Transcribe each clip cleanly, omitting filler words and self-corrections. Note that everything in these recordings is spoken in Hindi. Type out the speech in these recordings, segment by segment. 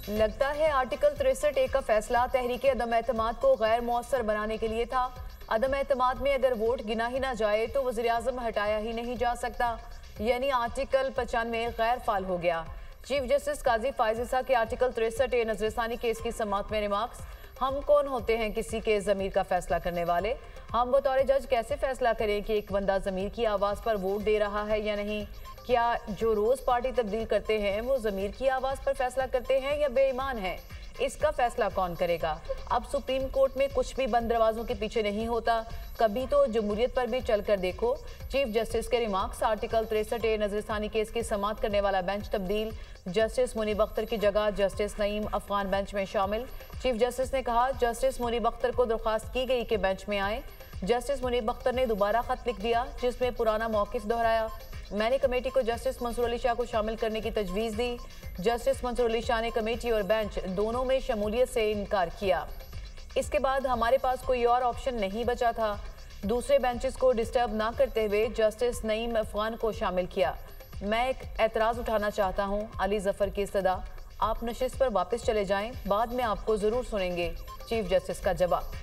लगता है आर्टिकल 63A का फैसला तहरीक अदम एतमाद को गैर मौसर बनाने के लिए था। अदम एतमाद में अगर वोट गिना ही ना जाए तो वज़ीर आज़म हटाया ही नहीं जा सकता, यानी आर्टिकल 95 गैर फाल हो गया। चीफ जस्टिस काजी फायज़ के आर्टिकल 63A नजरसानी केस की समाअत में रिमार्क्स। हम कौन होते हैं किसी के ज़मीर का फैसला करने वाले? हम बतौर जज कैसे फैसला करें कि एक बंदा ज़मीर की आवाज़ पर वोट दे रहा है या नहीं? क्या जो रोज़ पार्टी तब्दील करते हैं वो ज़मीर की आवाज़ पर फैसला करते हैं या बेईमान हैं? इसका फैसला कौन करेगा? अब सुप्रीम कोर्ट में कुछ भी बंद दरवाजों के पीछे नहीं होता, कभी तो जमहूरियत पर भी चलकर देखो। चीफ जस्टिस के रिमार्क्स। आर्टिकल 63A नजरसानी केस की समाअत करने वाला बेंच तब्दील। जस्टिस मुनीब अख्तर की जगह जस्टिस नईम अफगान बेंच में शामिल। चीफ जस्टिस ने कहा जस्टिस मुनीब अख्तर को दरख्वास्त की गई कि बेंच में आए। जस्टिस मुनीब अख्तर ने दोबारा खत लिख दिया जिसमें पुराना मौकिफ दोहराया। मैंने कमेटी को जस्टिस मंसूर अली शाह को शामिल करने की तजवीज़ दी। जस्टिस मंसूर अली शाह ने कमेटी और बेंच दोनों में शमूलियत से इनकार किया। इसके बाद हमारे पास कोई और ऑप्शन नहीं बचा था। दूसरे बेंचेस को डिस्टर्ब ना करते हुए जस्टिस नईम अफगान को शामिल किया। मैं एक एतराज़ उठाना चाहता हूँ। अली जफर की इस्तदा, आप नशिस्त पर वापस चले जाएं, बाद में आपको ज़रूर सुनेंगे। चीफ जस्टिस का जवाब।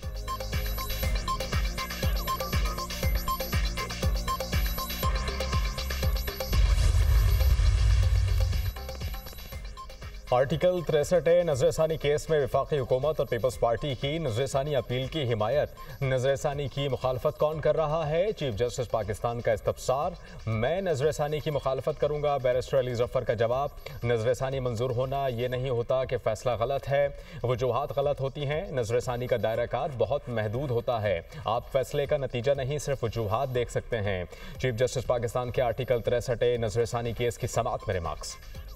आर्टिकल 63A नजरसानी केस में वफाकी हुकूमत और पीपल्स पार्टी की नजरसानी अपील की हिमायत। नजरसानी की मुखालफत कौन कर रहा है? चीफ जस्टिस पाकिस्तान का इस्तफसार। मैं नजरसानी की मुखालफत करूंगा, बैरिस्टर अली जफर का जवाब। नजरसानी मंजूर होना ये नहीं होता कि फैसला गलत है, वजूहात गलत होती हैं। नजरसानी का दायरा कार बहुत महदूद होता है, आप फैसले का नतीजा नहीं सिर्फ वजूहात देख सकते हैं। चीफ जस्टिस पाकिस्तान के आर्टिकल 63A नजरसानी केस की समाअत में रिमार्क्स।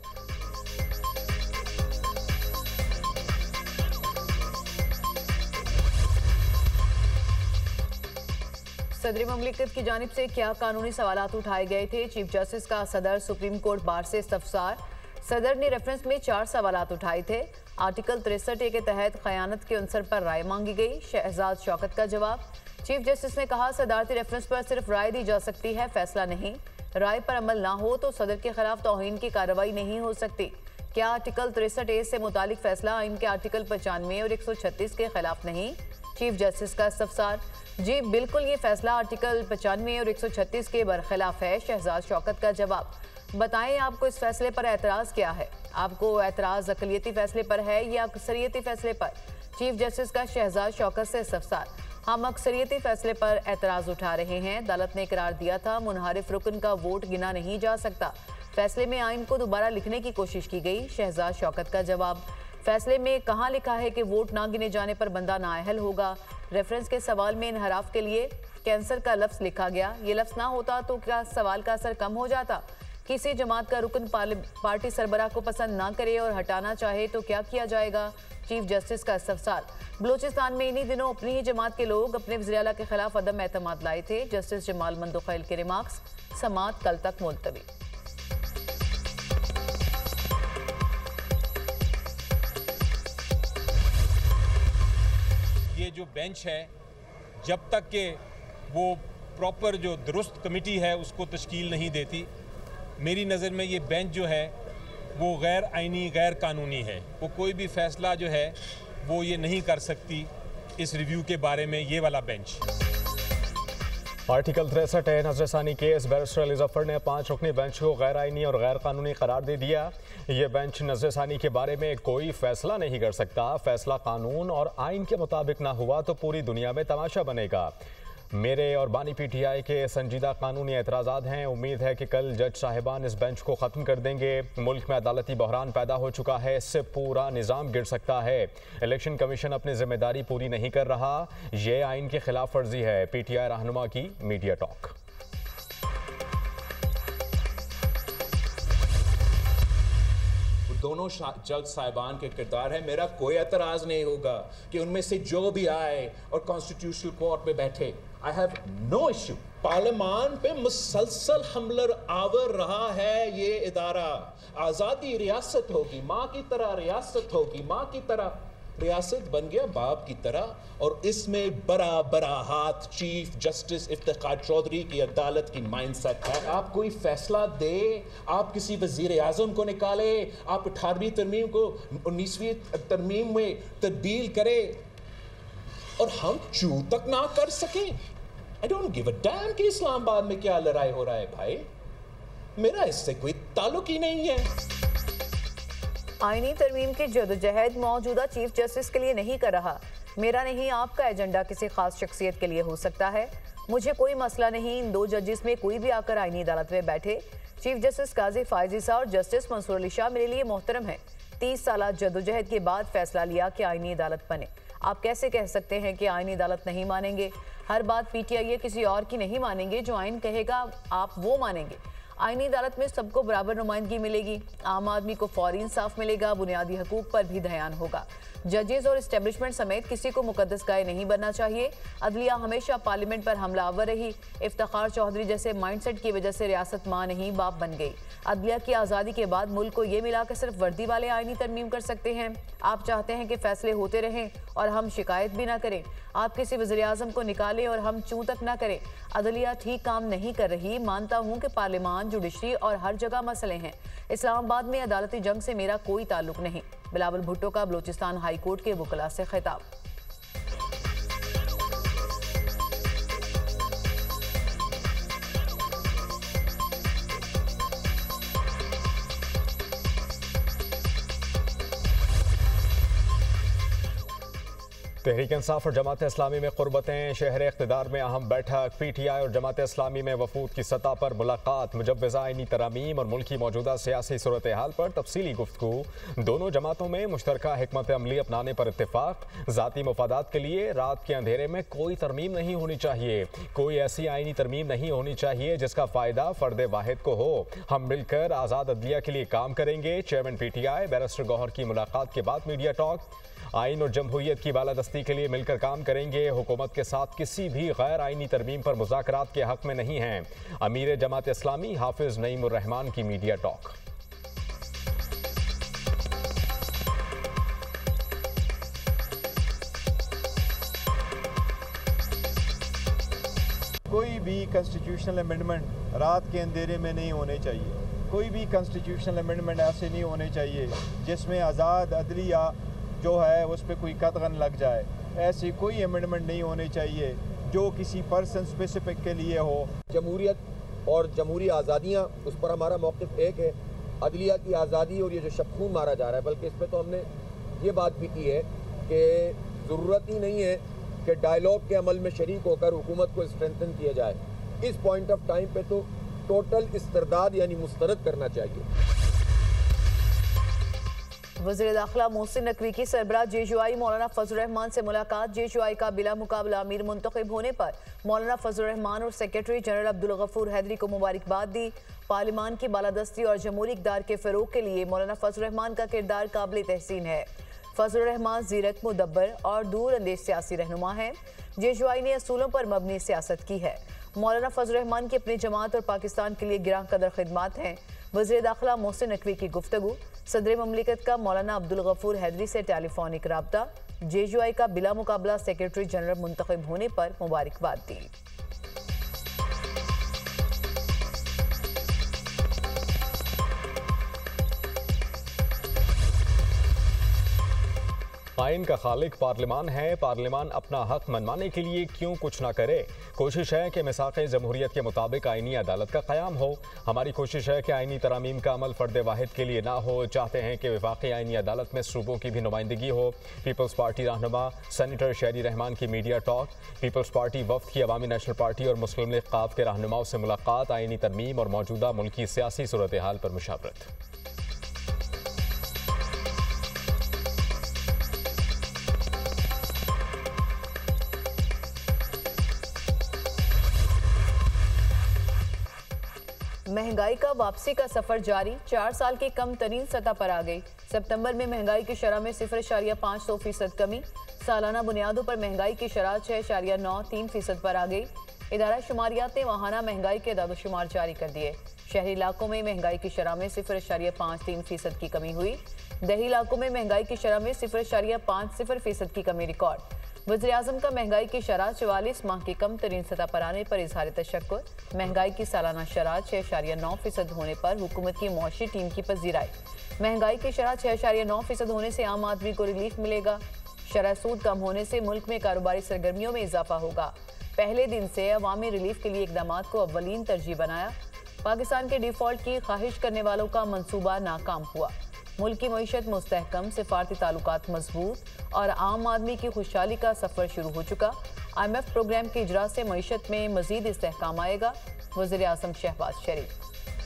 सदर ममलिकत की जानिब से क्या कानूनी सवालात उठाए गए थे? चीफ जस्टिस का सदर सुप्रीम कोर्ट बार से इस्तफसार। सदर ने रेफरेंस में 4 सवालात उठाए थे। आर्टिकल 63A के तहत खयानत के अंसर पर राय मांगी गई। शहजाद शौकत का जवाब। चीफ जस्टिस ने कहा सदारती रेफरेंस पर सिर्फ राय दी जा सकती है, फैसला नहीं। राय पर अमल ना हो तो सदर के खिलाफ तौहीन की कार्रवाई नहीं हो सकती। क्या आर्टिकल 63A से मुतालिक फैसला आइन के आर्टिकल 95 और 136 के खिलाफ नहीं? चीफ जस्टिस का इस्तफसार। जी बिल्कुल, ये फैसला आर्टिकल 95 और 136 के बरखिलाफ है। शहजाद शौकत का जवाब। बताएं आपको इस फैसले पर एतराज़ क्या है? आपको एतराज़ अक़लियती फैसले पर है या अक्सरियती फैसले पर? चीफ जस्टिस का शहजाद शौकत से इस्तफसार। हम अक्सरियती फैसले पर एतराज़ उठा रहे हैं। अदालत ने करार दिया था मुनहरिफ रुकन का वोट गिना नहीं जा सकता। फैसले में आइन को दोबारा लिखने की कोशिश की गई। शहजाद शौकत का जवाब। फैसले में कहाँ लिखा है कि वोट ना गिने जाने पर बंदा नाअहल होगा? रेफरेंस के सवाल में इनहराफ के लिए कैंसर का लफ्ज़ लिखा गया। ये लफ्ज़ ना होता तो क्या सवाल का असर कम हो जाता? किसी जमात का रुकन पार्टी सरबराह को पसंद ना करे और हटाना चाहे तो क्या किया जाएगा? चीफ जस्टिस का इस्तफसार। बलूचिस्तान में इन्हीं दिनों अपनी ही जमात के लोग अपने वज़ीर आला के खिलाफ अदम एतमाद लाए थे। जस्टिस जमाल मंदोखैल के रिमार्क्स। समाअत कल तक मुलतवी। ये जो बेंच है, जब तक के वो प्रॉपर जो दुरुस्त कमेटी है उसको तश्कील नहीं देती, मेरी नज़र में ये बेंच जो है वो गैर आइनी, गैर कानूनी है। वो कोई भी फ़ैसला जो है वो ये नहीं कर सकती इस रिव्यू के बारे में, ये वाला बेंच। आर्टिकल 63A नजरसानी केस। बैरिस्टर अली जफर ने 5 रुकनी बेंच को गैर आइनी और गैर कानूनी करार दे दिया। ये बेंच नजरसानी के बारे में कोई फैसला नहीं कर सकता। फैसला कानून और आइन के मुताबिक ना हुआ तो पूरी दुनिया में तमाशा बनेगा। मेरे और बानी PTI के संजीदा कानूनी एतराज़ात हैं। उम्मीद है कि कल जज साहिबान इस बेंच को ख़त्म कर देंगे। मुल्क में अदालती बहरान पैदा हो चुका है, इससे पूरा निज़ाम गिर सकता है। इलेक्शन कमीशन अपनी जिम्मेदारी पूरी नहीं कर रहा, ये आइन की खिलाफ वर्जी है। PTI रहनुमा की मीडिया टॉक। दोनों जज साहिबान के किरदार है। मेरा कोई एतराज़ नहीं होगा कि उनमें से जो भी आए और कॉन्स्टिट्यूशनल कोर्ट में बैठे। I have no issue. Parliament पे मुसलसल हमला आवर रहा है ये इदारा। आज़ादी रियासत होगी, माँ की तरह रियासत होगी, माँ की तरह। रियासत बन गया बाप की तरह, और इसमें बड़ा बड़ा हाथ चीफ जस्टिस इफ्तिखार चौधरी की अदालत की माइंडसेट है। आप कोई फैसला दे, आप किसी वजीर आजम को निकाले, आप 18वीं तरमीम को 19वीं तरमीम में तब्दील करें और हम चू तक ना कर सके। I don't give a damn कि इस्लामाबाद में क्या लड़ाई हो रहा है भाई, मेरा इससे कोई ताल्लुक ही नहीं है। आईनी तरमीम की जदोजहद मौजूदा चीफ जस्टिस के लिए नहीं कर रहा। मेरा नहीं, आपका एजेंडा किसी खास शख्सियत के लिए हो सकता है। मुझे कोई मसला नहीं इन 2 जजेस में कोई भी आकर आईनी अदालत में बैठे। चीफ जस्टिस काजी फायजी शाह और जस्टिस मंसूर अली शाह मेरे लिए मोहतरम है। 30 साल जदोजहद के बाद फैसला लिया कि आईनी अदालत बने। आप कैसे कह सकते हैं कि आईनी अदालत नहीं मानेंगे? हर बात पीटीआई किसी और की नहीं मानेंगे, जो आइन कहेगा आप वो मानेंगे। आईनी अदालत में सबको बराबर नुमाइंदगी मिलेगी, आम आदमी को फौरी इंसाफ मिलेगा, बुनियादी हकूक पर भी ध्यान होगा। जजेस और इस्टेब्लिशमेंट समेत किसी को मुकद्दस गाय नहीं बनना चाहिए। अदलिया हमेशा पार्लियामेंट पर हमलावर रही। इफ्तिखार चौधरी जैसे माइंडसेट की वजह से रियासत मां नहीं बाप बन गई। अदलिया की आज़ादी के बाद मुल्क को ये मिला कि सिर्फ वर्दी वाले आईनी तरमीम कर सकते हैं। आप चाहते हैं कि फैसले होते रहें और हम शिकायत भी ना करें। आप किसी वज़ीर आज़म को निकालें और हम चूं तक ना करें। अदलिया ठीक काम नहीं कर रही। मानता हूँ कि पार्लियामान, जुडिशरी और हर जगह मसले हैं। इस्लामाबाद में अदालती जंग से मेरा कोई ताल्लुक नहीं। बिलावल भुट्टो का बलूचिस्तान हाई कोर्ट के वकला से खिताब। तहरीक इंसाफ और जमात इस्लामी में क़ुरबतें, शहर इक़्तिदार में अहम बैठक, पीटीआई और जमात इस्लामी में वफूद की सतह पर मुलाकात, मुजव्वज़ा आईनी तरामीम और मुल्क की मौजूदा सियासी सूरत हाल पर तफसीली गुफ्तगू। दोनों जमातों में मुश्तरका हिकमत अमली अपनाने पर इत्तेफाक। ज़ाती मफादात के लिए रात के अंधेरे में कोई तरमीम नहीं होनी चाहिए। कोई ऐसी आईनी तरमीम नहीं होनी चाहिए जिसका फ़ायदा फ़र्द वाहिद को हो। हम मिलकर आज़ाद अदलिया के लिए काम करेंगे। चेयरमैन पीटीआई बैरिस्टर गौहर की मुलाकात के बाद मीडिया टॉक। आइन और जमहूरियत की बालादस्ती के लिए मिलकर काम करेंगे। हुकूमत के साथ किसी भी गैर आइनी तरमीम पर मुज़ाकरात के हक में नहीं हैं। अमीर जमात इस्लामी हाफिज नईमुर रहमान की मीडिया टॉक। कोई भी कॉन्स्टिट्यूशनल अमेंडमेंट रात के अंधेरे में नहीं होने चाहिए। कोई भी कॉन्स्टिट्यूशनल अमेंडमेंट ऐसे नहीं होने चाहिए जिसमें आज़ाद अदलिया जो है उस पर कोई कतगन लग जाए। ऐसी कोई अमेंडमेंट नहीं होनी चाहिए जो किसी पर्सन स्पेसिफिक के लिए हो। जमहूरियत और जमहूरी आज़ादियाँ, उस पर हमारा मौक़िफ़ एक है। अदलिया की आज़ादी और ये जो शबखून मारा जा रहा है, बल्कि इस पर तो हमने ये बात भी की है कि ज़रूरत ही नहीं है कि डायलॉग के अमल में शरीक होकर हुकूमत को स्ट्रेंथन किया जाए। इस पॉइंट ऑफ टाइम पे तो टोटल इस्तरदाद यानी मुस्तरद करना चाहिए। वज़ीर दाखिला मोहसिन नकवी की सरबराह जेजुआई मौलाना फजल रहमान से मुलाकात। जेजुआई का बिला मुकाबला अमीर मुंतखब होने पर मौलाना फजल रहमान और सेक्रेटरी जनरल अब्दुल गफूर हैदरी को मुबारकबाद दी। पार्लियामान की बालादस्ती और जमहूरी इक़्तिदार के फ़रोग़ के लिए मौलाना फजल रहमान का किरदार काबिल तहसीन है। फजल रहमान ज़ीरक, मुदब्बर और दूर अंदेश सियासी रहनुमा हैं। जेजुआई ने असूलों पर मबनी सियासत की है। मौलाना फजल रहमान की अपनी जमात और पाकिस्तान के लिए गिरां कदर खिदमात हैं। वज़ीर दाखिला मोहसिन नकवी की गुफ्तगू। सदर ममलिकत का मौलाना अब्दुल गफूर हैदरी से टेलीफोनिक राब्ता। जेजुआई का बिला मुकाबला सेक्रेटरी जनरल मुंतखब होने पर मुबारकबाद दी। आइन का खालिक पार्लियामान है। पार्लियामान अपना हक मनवाने के लिए क्यों कुछ ना करे। कोशिश है कि मिसाक़े जमहूरियत के मुताबिक आइनी अदालत का क़याम हो। हमारी कोशिश है कि आइनी तरामीम का अमल फ़र्द वाहिद के लिए ना हो। चाहते हैं कि वफाक़ी आइनी अदालत में सूबों की भी नुमाइंदगी हो। पीपल्स पार्टी रहनुमा सेनेटर शहरी रहमान की मीडिया टॉक। पीपल्स पार्टी वफ़द की अवामी नेशनल पार्टी और मुस्लिम लीग क़ाफ के रहनुमाओं से मुलाकात। आइनी तरमीम और मौजूदा मुल्की सियासी सूरत हाल पर मुशावरत। महंगाई का वापसी का सफर जारी। 4 साल की कम तरीन सतह पर आ गई। सितंबर में महंगाई की शरह में 0.5% कमी। सालाना बुनियादों पर महंगाई की शरह 6.93% पर आ गई। इदारा शुमारियात ने माहाना महंगाई के दादोशुमार जारी कर दिए। शहरी इलाकों में महंगाई की शरह में 0.53% की कमी हुई। देही इलाकों में महंगाई की शरह में 0.50% की कमी रिकॉर्ड। वज़ीर-ए-आज़म का महंगाई की शरह 44 माह की कम तरीन सतह पर आने पर इजहार तशक्कुर। महंगाई की सालाना शरह 6.9% होने पर हुकूमत की मुआशी टीम की पजीराई। महंगाई की शरह 6.9% होने से आम आदमी को रिलीफ मिलेगा। शरह सूद कम होने से मुल्क में कारोबारी सरगर्मियों में इजाफा होगा। पहले दिन से अवामी रिलीफ के लिए इकदाम को अव्वलीन तरजीह बनाया। पाकिस्तान के डिफॉल्ट की ख्वाहिश करने वालों का मंसूबा नाकाम हुआ। मुल्क की मईशत मुस्तहकम, सिफारती ताल्लुकात मजबूत और आम आदमी की खुशहाली का सफर शुरू हो चुका। IMF प्रोग्राम के इजरा से मईशत में मजीद इस्तेहकाम आएगा। वज़ीर-ए-आज़म शहबाज शरीफ।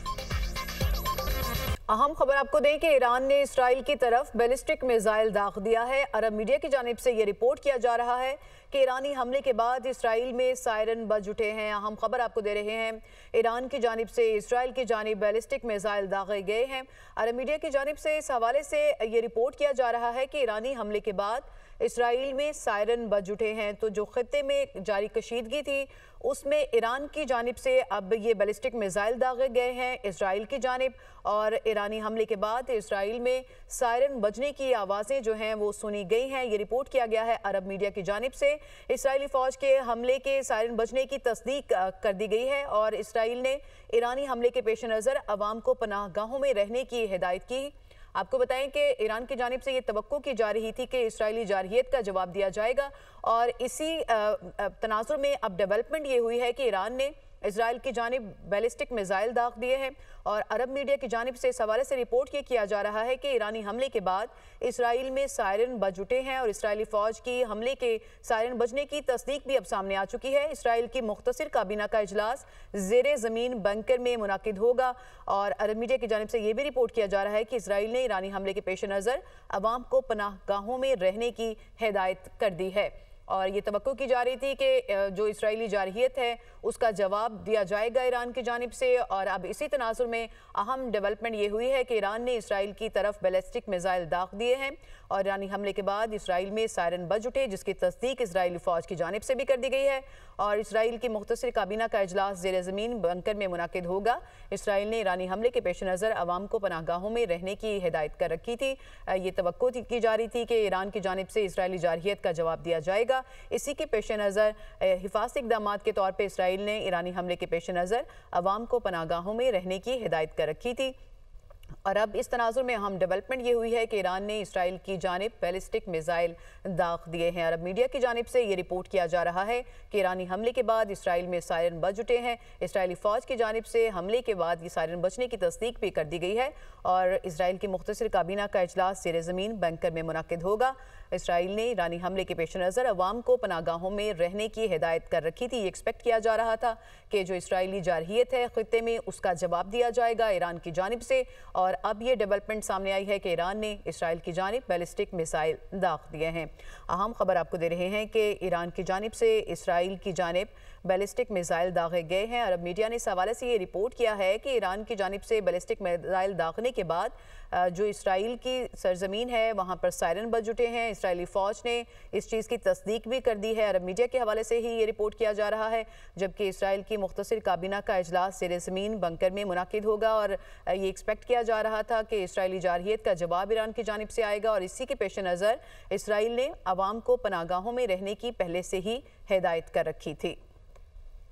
अहम खबर आपको दें कि ईरान ने इसराइल की तरफ बैलिस्टिक मिसाइल दाग दिया है। अरब मीडिया की जानिब से ये रिपोर्ट किया जा रहा है कि ईरानी हमले के बाद इसराइल में सायरन बज उठे हैं। अहम खबर आपको दे रहे हैं, ईरान की जानिब से इसराइल की जानिब बैलिस्टिक मिसाइल दागे गए हैं। अरब मीडिया की जानिब से इस हवाले से ये रिपोर्ट किया जा रहा है कि ईरानी हमले के बाद इसराइल में सायरन बज उठे हैं। तो जो खत्ते में जारी कशीदगी थी उसमें ईरान की जानिब से अब ये बैलिस्टिक मिसाइल दागे गए हैं इसराइल की जानिब, और ईरानी हमले के बाद इसराइल में सायरन बजने की आवाज़ें जो हैं वो सुनी गई हैं। ये रिपोर्ट किया गया है अरब मीडिया की जानिब से। इसराइली फ़ौज के हमले के सायरन बजने की तस्दीक कर दी गई है और इसराइल ने ईरानी हमले के पेश नज़र अवाम को पनाहगाहों में रहने की हिदायत की। आपको बताएं कि ईरान की जानिब से ये तवक्को की जा रही थी कि इसराइली जारहियत का जवाब दिया जाएगा, और इसी तनाजुर में अब डेवलपमेंट ये हुई है कि ईरान ने इसराइल की जानिब बैलिस्टिक मिसाइल दाग दिए हैं। और अरब मीडिया की जानिब से इस हवाले से रिपोर्ट ये किया जा रहा है कि ईरानी हमले के बाद इसराइल में सायरन बज उठे हैं और इसराइली फ़ौज की हमले के सायरन बजने की तस्दीक भी अब सामने आ चुकी है। इसराइल की मुख्तसर काबीना का इजलास ज़ेरे ज़मीन बंकर में मुनाकिद होगा। और अरब मीडिया की जानिब से ये भी रिपोर्ट किया जा रहा है कि इसराइल ने ईरानी हमले के पेश नज़र अवाम को पनाहगाहों में रहने की हिदायत कर दी है। और ये तवक्को की जा रही थी कि जो इसराइली जारहियत है उसका जवाब दिया जाएगा ईरान की जानिब से। और अब इसी तनाजुर में अहम डेवलपमेंट ये हुई है कि ईरान ने इसराइल की तरफ बैलिस्टिक मिसाइल दाग दिए हैं और ईरानी हमले के बाद इसराइल में सायरन बज उठे, जिसकी तस्दीक इसराइली फ़ौज की जानिब से भी कर दी गई है। और इसराइल की मुख्तसर काबीना का इजलास ज़ेरे ज़मीन बंकर में मुनाकिद होगा। इसराइल ने ईरानी हमले के पेश नज़र अवाम को पनाहगाहों में रहने की हिदायत कर रखी थी। ये तवक्को की जा रही थी कि ईरान की जानिब से इसराइली जारहियत का जवाब दिया जाएगा। इसी के पेश नज़र हिफाजती इक़दाम के तौर पर इसराइल ने ईरानी हमले के पेश नज़र अवाम को पनाहगाहों में रहने की हिदायत कर रखी थी। और अब इस तनाजुर में अहम डेवलपमेंट ये हुई है कि ईरान ने इसराइल की जानिब बैलिस्टिक मिसाइल दाग दिए हैं। अरब मीडिया की जानिब से ये रिपोर्ट किया जा रहा है कि ईरानी हमले के बाद इसराइल में सायरन बज उठे हैं। इसराइली फ़ौज की जानिब से हमले के बाद ये सायरन बजने की तस्दीक भी कर दी गई है और इसराइल की मुख्तसर काबीना का इजलास ज़ेरे ज़मीन बंकर में मुनाकिद होगा। इसराइल ने ईरानी हमले के पेश नज़र अवाम को पनाहगाहों में रहने की हिदायत कर रखी थी। ये एक्सपेक्ट किया जा रहा था कि जो इसराइली जारहियत है खित्ते में उसका जवाब दिया जाएगा ईरान की जानिब से। और अब ये डेवलपमेंट सामने आई है कि ईरान ने इसराइल की जानिब बैलिस्टिक मिसाइल दाग दिए हैं। अहम खबर आपको दे रहे हैं कि ईरान की जानिब से इसराइल की जानिब बैलिस्टिक मिसाइल दागे गए हैं। अरब मीडिया ने इस हवाले से ये रिपोर्ट किया है कि ईरान की जानिब से बैलिस्टिक मिसाइल दागने के बाद जो इसराइल की सरजमीन है वहाँ पर सायरन बज उठे हैं। इसराइली फ़ौज ने इस चीज़ की तस्दीक भी कर दी है। अरब मीडिया के हवाले से ही ये रिपोर्ट किया जा रहा है, जबकि इसराइल की मुख्तसर काबीना का इजलास ज़ेरे ज़मीन बंकर में मुनाकिद होगा और ये एक्सपेक्ट किया जा रहा था कि इसराइली जारहियत का जवाब ईरान की जानिब से आएगा। और इसी के पेश नज़र इसराइल ने अवाम को पनाहगाहों में रहने की पहले से ही हिदायत कर रखी थी।